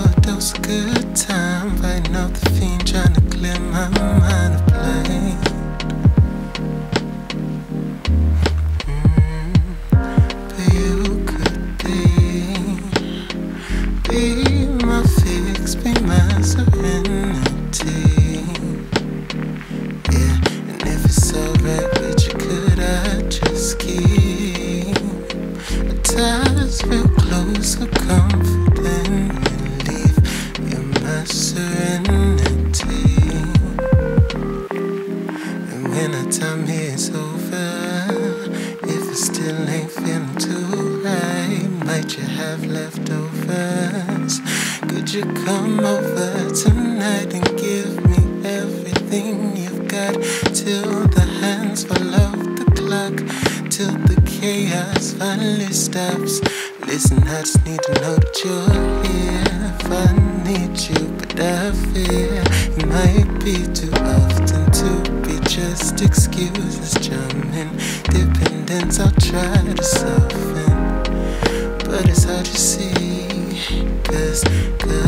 overdose of good time, fighting off the fiend, trying to clear my mind of pain. But you could be my fix, be my serenity. Yeah, and if it's alright with you, could I just keep our ties real close, so comfort and relief? You're my serenity. And when our time here is over, if it still ain't feeling too right, might you have leftovers? Could you come over tonight and give me everything you've got, till the hands fall off the clock, till the chaos finally stops? Listen, I just need to know that you're here. If I need you, but I fear it might be too often to be just excuses. Charming dependence, I'll try to soften, but it's hard to see, cause